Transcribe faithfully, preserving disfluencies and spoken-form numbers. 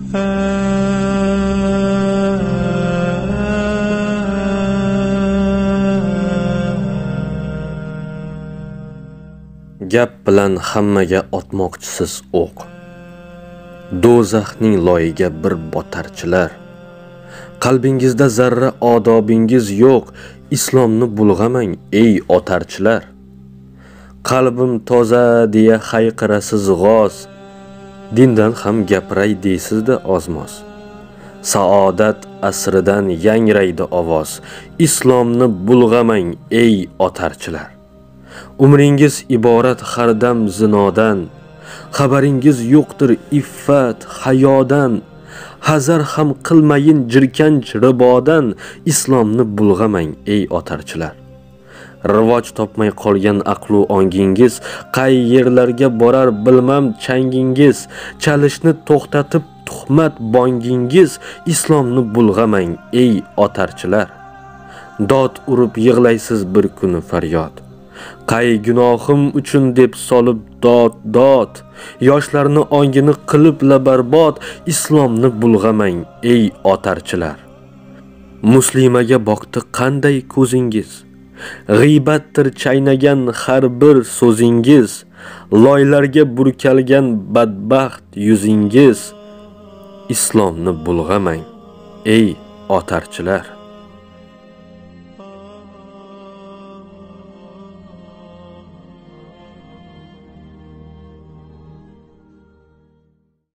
Gap bilan hammaga otmoqchisiz o'q. Do'zaxning loyiga bir botarchilar. Qalbingizda zarra odobingiz yo'q, islomni bulg'amang ey otarchilar. Qalbim toza deya hayqirasiz g'oz, dindan ham gapiray deysizda ozmoz. Saodat asridan yangraydi ovoz, islomni bulg'amang ey otarchilar. Umringiz iborat hardam zinodan, xabaringiz yo'qdir iffat hayodan. Hazar ham qilmayin jirkanch ribodan, islomni bulg'amang ey otarchilar. Rivoj topmay qolgan aqlu ongingiz, qay yerlarga borar bilmam changingiz. Chalishni to'xtatib tuhmat bongingiz, islomni bulg'amang ey otarchilar. Dod urib yig'laysiz bir kuni faryod, qay gunohim uchun deb solib dod dod. Yoshlarni ongini qilib la barbod, islomni bulg'amang ey otarchilar. Muslimaga boqdi qanday ko'zingiz, g'iybattir chaynagan har bir so'zingiz. Loylarga burkalgan badbaxt yuzingiz, islomni bulg'amang ey otarchilar.